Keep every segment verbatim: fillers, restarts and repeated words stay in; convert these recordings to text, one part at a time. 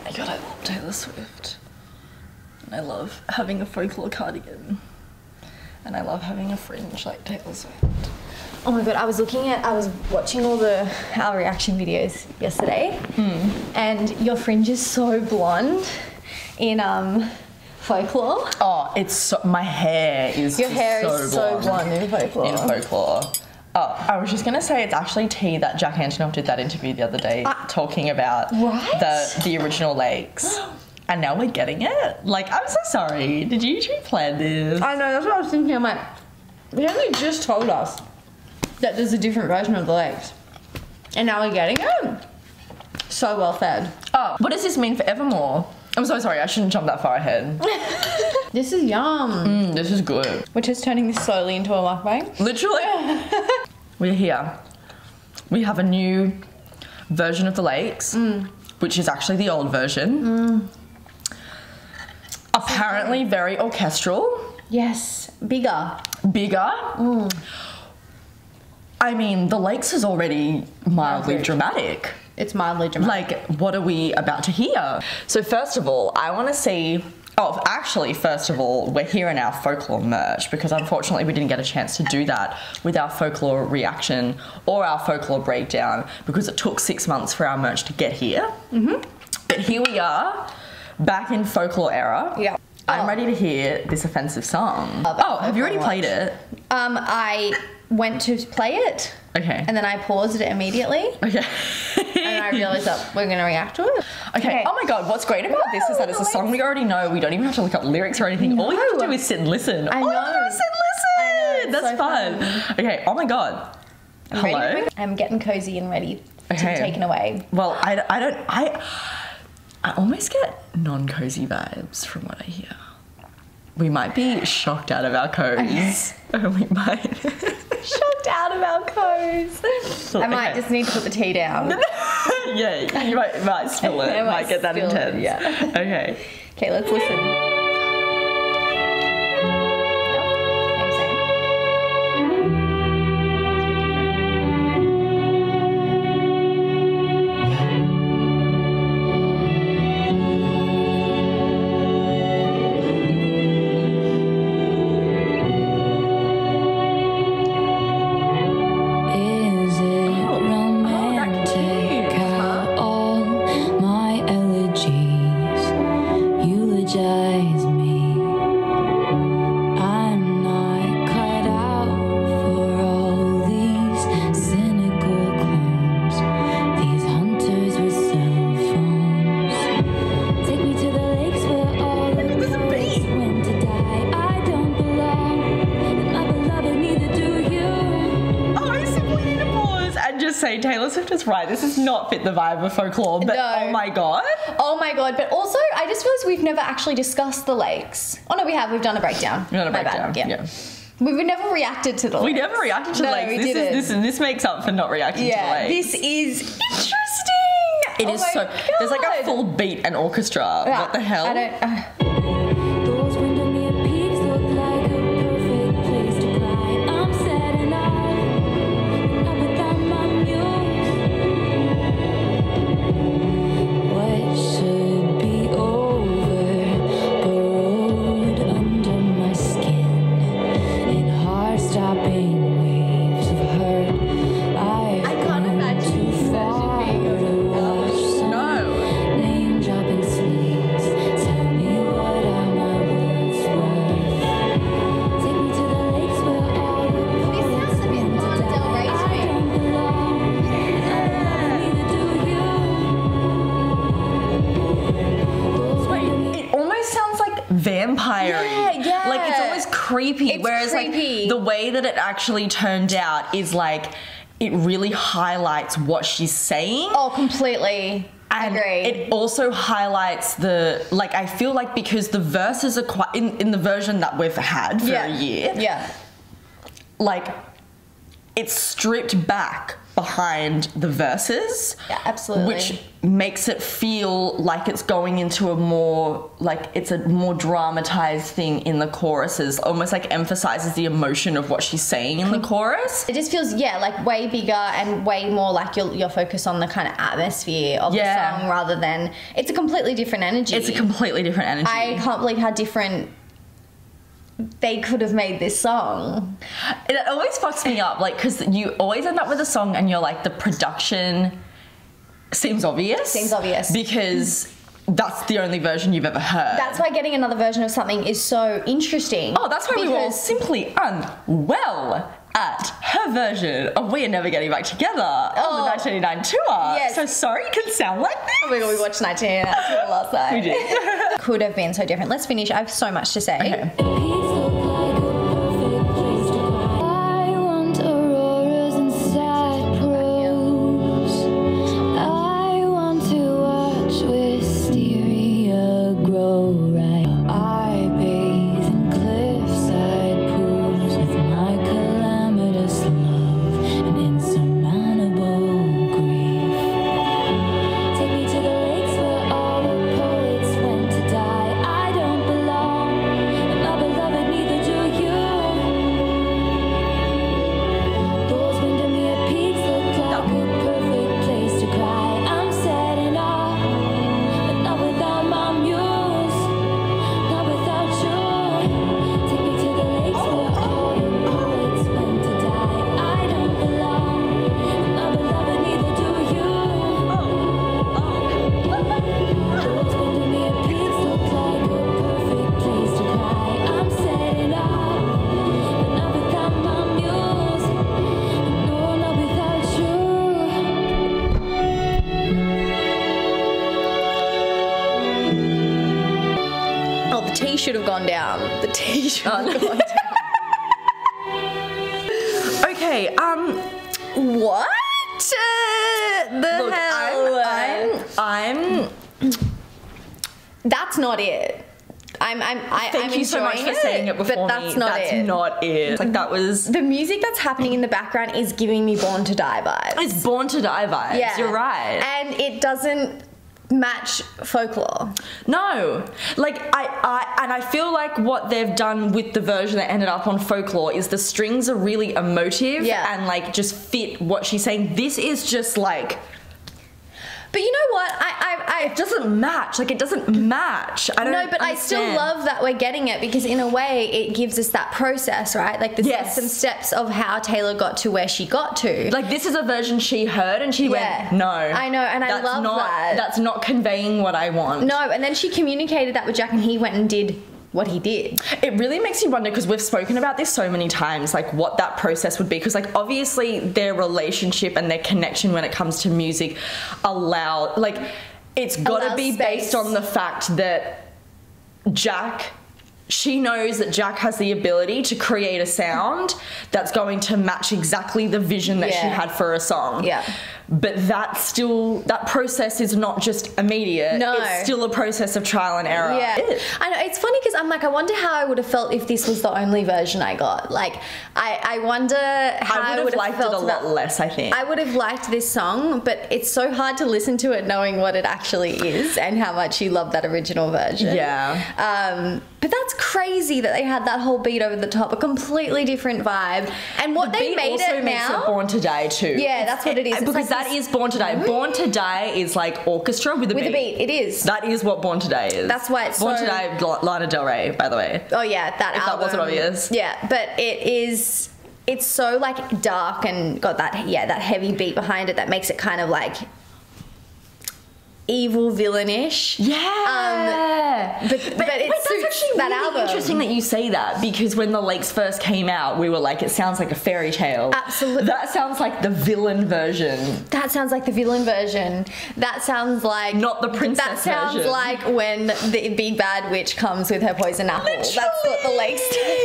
my god, I love Taylor Swift. And I love having a folklore cardigan. And I love having a fringe like Taylor Swift. Oh my god, I was looking at, I was watching all the our reaction videos yesterday, mm. and your fringe is so blonde in um Folklore. Oh, it's so, my hair is Your hair so is blonde so blonde in Folklore. In Folklore. Oh, I was just gonna say it's actually T that Jack Antonoff did that interview the other day uh, talking about right? the the original lakes. And now we're getting it. Like, I'm so sorry. Did you two plan this? I know, that's what I was thinking. I'm like, they only just told us that there's a different version of the lakes. And now we're getting it. So well fed. Oh, what does this mean for Evermore? I'm so sorry, I shouldn't jump that far ahead. This is yum. Mm, this is good. We're just turning this slowly into a mukbang. Literally. We're here. We have a new version of the lakes, mm. which is actually the old version. Mm. Apparently very orchestral. Yes, bigger. Bigger. Mm. I mean, the lakes is already mildly Average. dramatic. It's mildly dramatic. Like, what are we about to hear? So first of all, I want to see... Oh, actually, first of all, we're here in our folklore merch because unfortunately we didn't get a chance to do that with our folklore reaction or our folklore breakdown because it took six months for our merch to get here. Mm-hmm. But here we are, back in folklore era. Yeah. I'm oh. ready to hear this offensive song. Oh, oh have you already played it? Um, I went to play it. Okay. And then I paused it immediately. Okay. And I realised that we're going to react to it. Okay. okay. Oh my god, what's great about no, this is that it's a song we already know. We don't even have to look up lyrics or anything. No. All we have to do is sit and listen. I All know. we have to do is sit and listen. I know, That's so fun. fun. Okay. Oh my god. I'm Hello. Ready? I'm getting cozy and ready okay. to be taken away. Well, I, I don't... I, I almost get non-cozy vibes from what I hear. We might be shocked out of our codes. Okay. we might... Shocked out of our codes. I might okay. just need to put the tea down. Yeah, you might, might spill it. I might might get that intense. It, yeah. Okay. Okay, let's listen. Say Taylor Swift is right. This is not fit the vibe of folklore, but no. oh my god. Oh my god, but also I just realized we've never actually discussed the lakes. Oh no, we have. We've done a breakdown. We've done a my breakdown, bad. Yeah. yeah. We've never reacted to the lakes. We never reacted to no, the lakes. We this didn't. is this this makes up for not reacting yeah, to the lakes. This is interesting. It oh is my so god. there's like a full beat and orchestra. Yeah, what the hell? I don't uh, Those Windermere peaks look like a perfect place to cry. I'm sad enough, not without my muse. What should be over, burrowed under my skin in heart-stopping waves of hurt. I, I can't imagine too far to watch some No. name-dropping sleeves. Tell me what are my words worth? Take me to the lakes where all the This sounds a bit Lana Del Rey to me. I don't belong, neither do you. Wait, it almost sounds like vampire-y. Yeah, yeah. Like it's almost creepy. It's whereas creepy. like the way that it actually turned out is like it really highlights what she's saying. Oh, completely. And Agree. it also highlights the, like, I feel like because the verses are quite, in, in the version that we've had for yeah. a year, Yeah. like, it's stripped back behind the verses. Yeah, absolutely. Which makes it feel like it's going into a more, like it's a more dramatized thing in the choruses, almost like emphasizes the emotion of what she's saying in the chorus. It just feels, yeah, like way bigger and way more like you're, you're focused on the kind of atmosphere of Yeah. the song rather than, it's a completely different energy. It's a completely different energy. I can't believe how different they could have made this song. It always fucks me up, like, because you always end up with a song and you're like, the production seems obvious. Seems obvious. Because that's the only version you've ever heard. That's why getting another version of something is so interesting. Oh, that's why we were all because- simply unwell at her version of We Are Never Getting Back Together on Oh. the nineteen eighty-nine tour. Yes. So sorry it can sound like this. Oh my god, we watched nineteen eighty-nine last night. We did. Could have been so different. Let's finish. I have so much to say. Okay. Peace look like a perfect place to cry. I want auroras and sad prose. I want to watch wisteria grow right. I bathe in cliffside pools with my calamitous love and insurmountable grief. Take me to the lakes where all the poets went to die. I don't belong, and my beloved, neither do you. Those Windermere peaks look like a perfect place to cry. I'm sad and all, but not without my muse, not without you. Take me to the lakes where all the poets went to die. I don't belong, and my beloved, neither do you. Those Windermere peaks look like a perfect place to cry. I'm sad and all, but not without my muse, no, not without you. Oh, the tea should have gone down. The tea should have gone down. Okay, um, What? Uh, the look, hell? I'm, I'm, I'm, That's not it. I'm. I'm. I, thank I'm you so much for enjoying saying it before but that's me. not that's it. not it. Like, that was, The music that's happening in the background is giving me Born to Die vibes. it's Born to Die vibes. Yeah. You're right. And it doesn't match folklore. No, like I, I, and I feel like what they've done with the version that ended up on Folklore is the strings are really emotive Yeah. and like just fit what she's saying. This is just like, But you know what? I. I. I it doesn't match. Like, it doesn't match. I don't no, but I still understand. love that we're getting it because in a way it gives us that process, right? Like the Yes. some steps of how Taylor got to where she got to. Like, this is a version she heard and she Yeah. went, no. I know, and I that's love not, that. That's not conveying what I want. No, and then she communicated that with Jack and he went and did what he did. It really makes you wonder, because we've spoken about this so many times, like what that process would be. Because like obviously their relationship and their connection when it comes to music allow, like it's got to Allows be space. based on the fact that Jack, she knows that Jack has the ability to create a sound that's going to match exactly the vision that she Yeah. had for a song. Yeah. But that still, that process is not just immediate. No. It's still a process of trial and error. Yeah, It is. I know. It's funny because I'm like, I wonder how I would have felt if this was the only version I got. Like, I, I wonder how I I would have liked it felt a lot about- less, I think. I would have liked this song, but it's so hard to listen to it knowing what it actually is and how much you love that original version. Yeah. Um, but that's crazy that they had that whole beat over the top, a completely different vibe. And what The they beat made also it makes now. it Born to Die too. Yeah, that's what it is. It's Because like that this- is Born to Die. Born to Die is like orchestra with a with beat. a beat, it is. That is what Born to Die is. That's why it's Born so- to Die, L- Lana Del Rey, by the way. Oh yeah, that If that album. wasn't obvious. Yeah, but it is. It's so like dark and got that yeah that heavy beat behind it that makes it kind of like evil villainish. Yeah. Um, but but, it wait, that's suits actually that really album. interesting that you say that, because when the Lakes first came out, we were like, it sounds like a fairy tale. Absolutely. That sounds like the villain version. That sounds like the villain version. That sounds like Not the princess That sounds version. like when the big bad witch comes with her poison apple. That's what the Lakes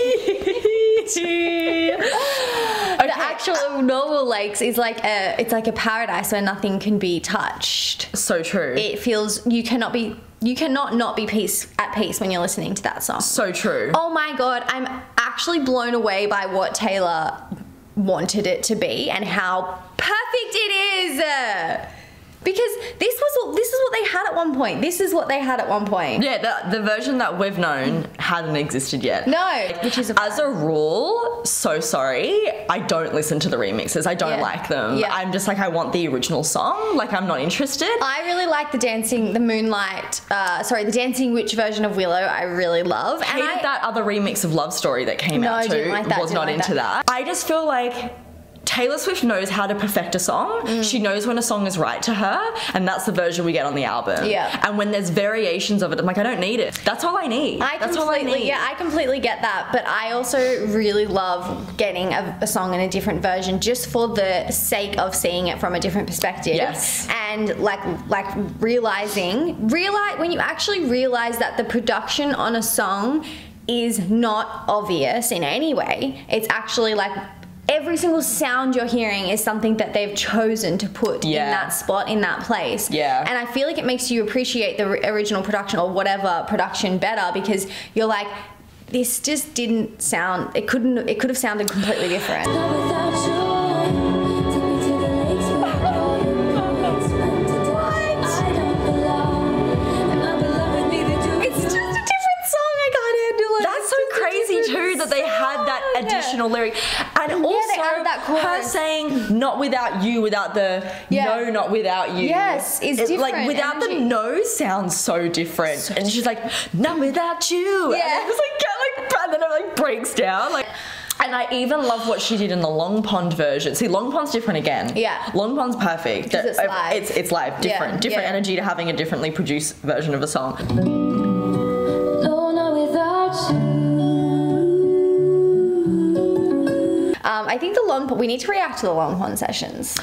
do. The actual normal lakes is like a it's like a paradise where nothing can be touched. So true. It feels you cannot be you cannot not be peace at peace when you're listening to that song. so true. Oh my god, I'm actually blown away by what Taylor wanted it to be and how perfect it is. Uh, because this was this is what they had at one point. This is what they had at one point. Yeah, the, the version that we've known hadn't existed yet. No, which is a as a rule, so sorry, I don't listen to the remixes. I don't Yeah. like them. Yeah. I'm just like, I want the original song. Like, I'm not interested. I really like the dancing, the Moonlight, uh, sorry, the Dancing Witch version of Willow. I really love. And Hated I, that other remix of Love Story that came No, out I too. didn't like that, Was didn't not like into that. that. I just feel like Taylor Swift knows how to perfect a song. Mm. She knows when a song is right to her, and that's the version we get on the album. Yeah. And when there's variations of it, I'm like, I don't need it. That's all I need. I that's all I completely, need. yeah, I completely get that. But I also really love getting a, a song in a different version just for the sake of seeing it from a different perspective. Yes. And like, like realizing, realize when you actually realize that the production on a song is not obvious in any way. It's actually like, every single sound you're hearing is something that they've chosen to put Yeah. in that spot, in that place. Yeah. And I feel like it makes you appreciate the ri- original production or whatever production better, because you're like, this just didn't sound, it couldn't, it could have sounded completely different. It's just a different song, I can't handle it. That's It's so just a crazy different too that they had that song. additional lyric, and they also added that her chorus. saying "not without you" without the Yeah. "no, not without you." Yes, is It- different Like without energy. the "no" sounds so different, and she's like "not without you." Yeah. and it's like, get, like and then it like breaks down like. And I even love what she did in the Long Pond version. See, Long Pond's different again. Yeah. Long Pond's perfect. 'Cause it's Uh, live. It's, it's live, different. Yeah, different yeah. energy to having a differently produced version of a song. No, not without you. Um, I think the long, we need to react to the Long Pond sessions.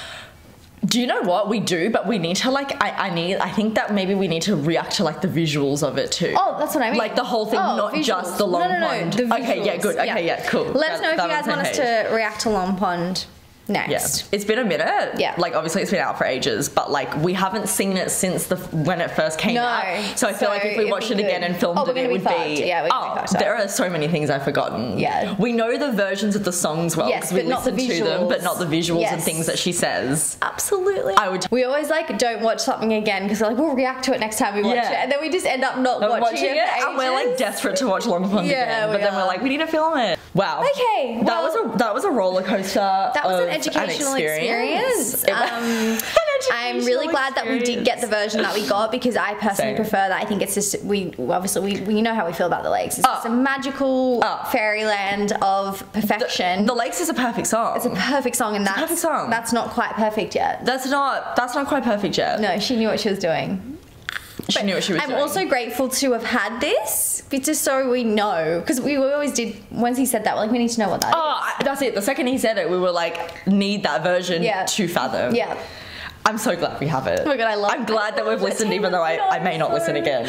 Do you know what we do? But we need to like. I, I need. I think that maybe we need to react to like the visuals of it too. Oh, that's what I mean. Like the whole thing, Oh, not visuals. just the Long no, no, no, Pond. the Okay, yeah, visuals. good. Okay, yeah, cool. Let us That- know if that you guys was want my us page. to react to Long Pond next. Yeah, it's been a minute. Yeah. Like obviously it's been out for ages, but like we haven't seen it since the when it first came No. out. So I feel So like if we it'd watched be it again good. and filmed Oh, we're it, gonna it be would fucked. be. Yeah, we're gonna be oh, fucked up. there are so many things I've forgotten. Yeah. We know the versions of the songs well Yes, because we but not the listen to them, but visuals. not the visuals and Yes. things that she says. Absolutely. I would. We always like don't watch something again because we're like, we'll react to it next time we watch Yeah. it, and then we just end up not I'm watching, watching it, for and we're like ages. desperate to watch Long Pond Yeah, again, we but then we're are. like, we need to film it. Wow. Okay, that well- was a that was a roller coaster. That was of an educational experience. It- Um, An I'm really educational glad that we did get the version that we got because I personally Same. prefer that. I think it's just we obviously we, we know how we feel about the lakes. It's Oh. just a magical Oh. fairyland of perfection. The Lakes is a perfect song. it's a perfect song, and a that's perfect song. that's not quite perfect yet. that's not that's not quite perfect yet. No, she knew what she was doing. She knew what she was I'm doing. also grateful to have had this, but just so we know, because we always did. Once he said that, we're like, we need to know what that is. Oh, I- that's it. The second he said it, we were like, need that version Yeah. to fathom. Yeah. I'm so glad we have it. Oh my God, I love I'm it. glad that we've I love listened, it. even though I, I may not listen again.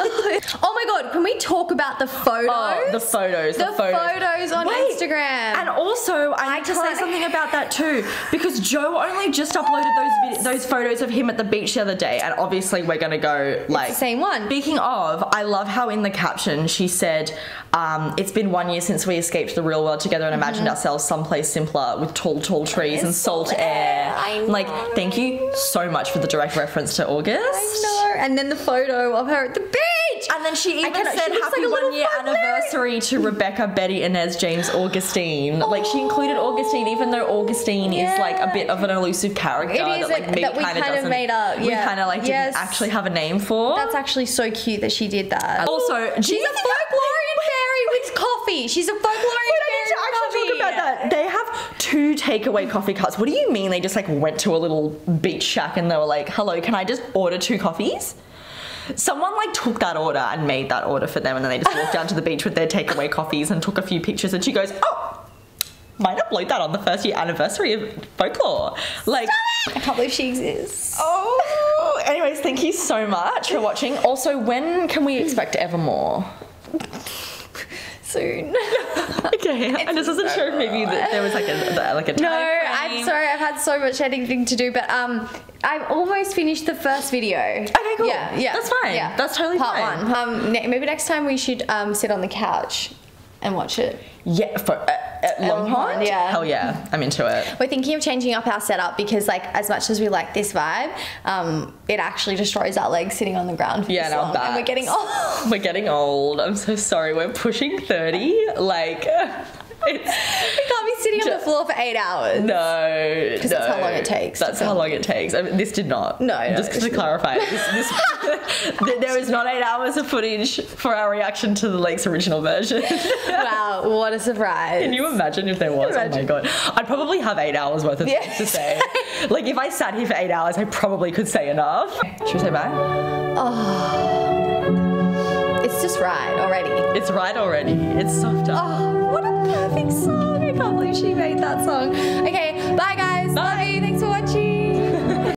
Oh my God, can we talk about the photos? Oh, the photos. The, The photos. photos on Wait, Instagram. And also, I need to say can't- something about that too, because Joe only just uploaded those vid- those photos of him at the beach the other day, and obviously we're gonna go like the same one. Speaking of, I love how in the caption she said, um, "It's been one year since we escaped the real world together and imagined ourselves someplace simpler with tall, tall trees and salt air." I Like, know. thank you so much for the direct reference to August. I know. And then the photo of her at the beach. And then she even cannot- she said looks happy like a little one year fun Larry. anniversary to Rebecca, Betty, Inez, James, Augustine. Like she included Augustine, even though Augustine is like a bit of an elusive character It is that like a- me that we kind kind of of made up, We yeah. kind of like Yes. didn't actually have a name for. That's actually so cute that she did that. Also, do she's you a think that- folklorian fairy with coffee. She's a folklorian Wait, I fairy need to with actually coffee. talk about that. They have two takeaway coffee cups. What do you mean they just like went to a little beach shack and they were like, "Hello, can I just order two coffees?" Someone like took that order and made that order for them, and then they just walked down to the beach with their takeaway coffees and took a few pictures. And she goes, "Oh, might upload that on the first year anniversary of Folklore." Like, I can't believe she exists. oh. Anyways, thank you so much for watching. Also, when can we expect Evermore? Soon. Okay, I just wasn't sure if maybe that there was like a like a time No, frame. I'm sorry. I've had so much editing to do, but um, I've almost finished the first video. Okay, cool. Yeah, yeah, That's fine. Yeah, That's totally Part fine. one. Um, ne- maybe next time we should um sit on the couch and watch it. Yeah, for, uh, at Long Pond? Yeah. Hell yeah, I'm into it. We're thinking of changing up our setup because, like, as much as we like this vibe, um, it actually destroys our legs sitting on the ground for Yeah, this and our long. backs. And we're getting old. We're getting old. I'm so sorry. We're pushing thirty. Like, it's... We can't be sitting on the floor for eight hours. No, Because no. that's how long it takes. That's how long it takes. I mean, this did not. No, no, Just this to clarify, this, this, th- there is not eight hours of footage for our reaction to the Lake's original version. Wow, what a surprise. Can you imagine if there was? Oh my Imagine. god. I'd probably have eight hours worth of Yeah. things to say. Like, if I sat here for eight hours, I probably could say enough. Should we say bye? Oh, it's just right already. It's right already. It's softer. Oh, what a perfect song. I can't believe she made that song. Okay, bye guys. Bye. Love you. Thanks for watching.